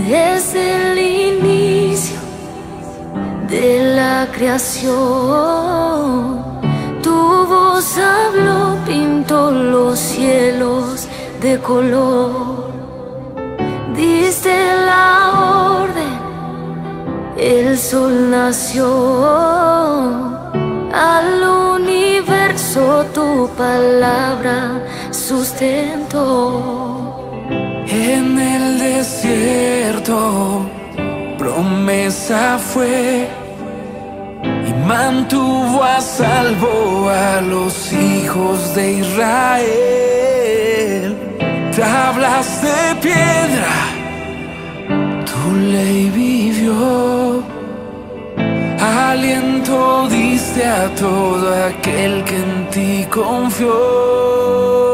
Desde el inicio de la creación, tu voz habló, pintó los cielos de color. Diste la orden, el sol nació. Al universo tu palabra sustentó. En el desierto promesa fue y mantuvo a salvo a los hijos de Israel. Tablas de piedra, tu ley vivió. Aliento diste a todo aquel que en ti confió.